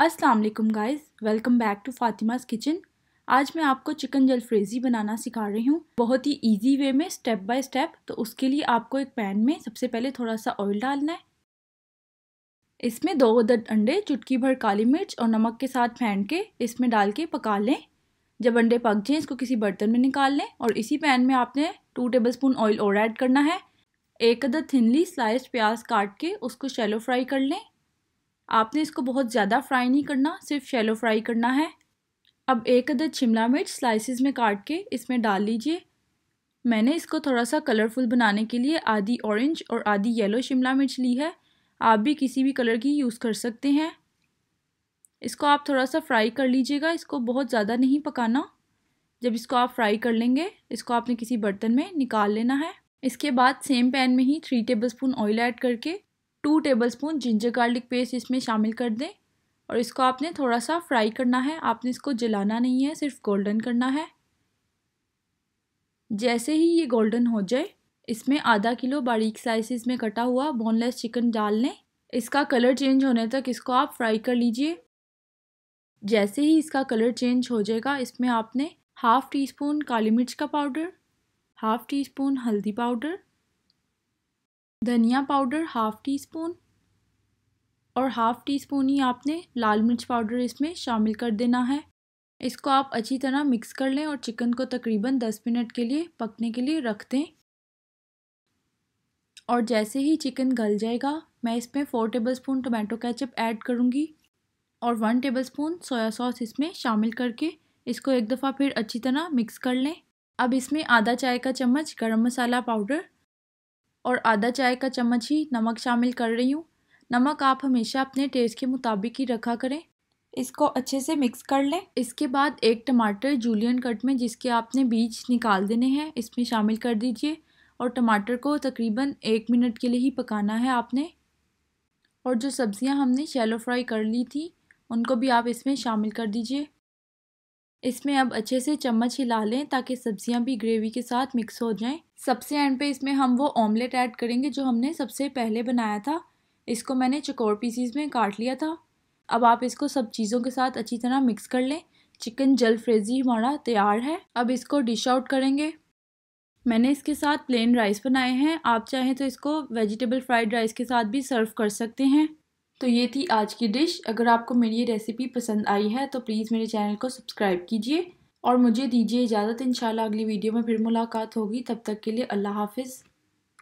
अस्सलाम वालेकुम guys, welcome back to Fatima's kitchen. आज मैं आपको चिकन जलफ्रेज़ी बनाना सिखा रही हूँ बहुत ही इजी वे में, स्टेप बाय स्टेप। तो उसके लिए आपको एक पैन में सबसे पहले थोड़ा सा ऑयल डालना है। इसमें 2 अदद अंडे, चुटकी भर काली मिर्च और नमक के साथ फेंट के इसमें डाल के पका लें। जब अंडे पक जाएँ इसको किसी बर्तन में निकाल लें और इसी पैन में आपने 2 टेबलस्पून ऑयल और ऐड करना है। 1 अदद थिनली स्लाइस्ड प्याज काट के उसको शैलो फ्राई कर लें। आपने इसको बहुत ज़्यादा फ्राई नहीं करना, सिर्फ शैलो फ्राई करना है। अब 1 अदद शिमला मिर्च स्लाइसिस में काट के इसमें डाल लीजिए। मैंने इसको थोड़ा सा कलरफुल बनाने के लिए आधी ऑरेंज और आधी येलो शिमला मिर्च ली है। आप भी किसी भी कलर की यूज़ कर सकते हैं। इसको आप थोड़ा सा फ्राई कर लीजिएगा, इसको बहुत ज़्यादा नहीं पकाना। जब इसको आप फ्राई कर लेंगे इसको आपने किसी बर्तन में निकाल लेना है। इसके बाद सेम पैन में ही 3 टेबलस्पून ऑयल ऐड करके 2 टेबलस्पून जिंजर गार्लिक पेस्ट इसमें शामिल कर दें और इसको आपने थोड़ा सा फ्राई करना है। आपने इसको जलाना नहीं है, सिर्फ गोल्डन करना है। जैसे ही ये गोल्डन हो जाए इसमें आधा किलो बारीक स्लाइसिस में कटा हुआ बोनलेस चिकन डाल लें। इसका कलर चेंज होने तक इसको आप फ्राई कर लीजिए। जैसे ही इसका कलर चेंज हो जाएगा इसमें आपने हाफ़ टी स्पून काली मिर्च का पाउडर, हाफ़ टी स्पून हल्दी पाउडर, धनिया पाउडर हाफ़ टी स्पून और हाफ़ टी स्पून ही आपने लाल मिर्च पाउडर इसमें शामिल कर देना है। इसको आप अच्छी तरह मिक्स कर लें और चिकन को तकरीबन 10 मिनट के लिए पकने के लिए रख दें। और जैसे ही चिकन गल जाएगा मैं इसमें 4 टेबलस्पून टोमेटो केचप ऐड करूँगी और 1 टेबलस्पून सोया सॉस इसमें शामिल करके इसको एक दफ़ा फिर अच्छी तरह मिक्स कर लें। अब इसमें आधा चाय का चम्मच गरम मसाला पाउडर और आधा चाय का चम्मच ही नमक शामिल कर रही हूँ। नमक आप हमेशा अपने टेस्ट के मुताबिक ही रखा करें। इसको अच्छे से मिक्स कर लें। इसके बाद 1 टमाटर जूलियन कट में जिसके आपने बीज निकाल देने हैं इसमें शामिल कर दीजिए और टमाटर को तकरीबन 1 मिनट के लिए ही पकाना है आपने। और जो सब्जियां हमने शैलो फ्राई कर ली थी उनको भी आप इसमें शामिल कर दीजिए। इसमें अब अच्छे से चम्मच हिला लें ताकि सब्जियां भी ग्रेवी के साथ मिक्स हो जाएं। सबसे एंड पे इसमें हम वो ऑमलेट ऐड करेंगे जो हमने सबसे पहले बनाया था। इसको मैंने चौकोर पीसीज में काट लिया था। अब आप इसको सब चीज़ों के साथ अच्छी तरह मिक्स कर लें। चिकन जलफ्रेज़ी हमारा तैयार है। अब इसको डिश आउट करेंगे। मैंने इसके साथ प्लेन राइस बनाए हैं, आप चाहें तो इसको वेजिटेबल फ्राइड राइस के साथ भी सर्व कर सकते हैं। तो ये थी आज की डिश। अगर आपको मेरी ये रेसिपी पसंद आई है तो प्लीज़ मेरे चैनल को सब्सक्राइब कीजिए और मुझे दीजिए इजाज़त। इंशाल्लाह अगली वीडियो में फिर मुलाकात होगी। तब तक के लिए अल्लाह हाफिज़।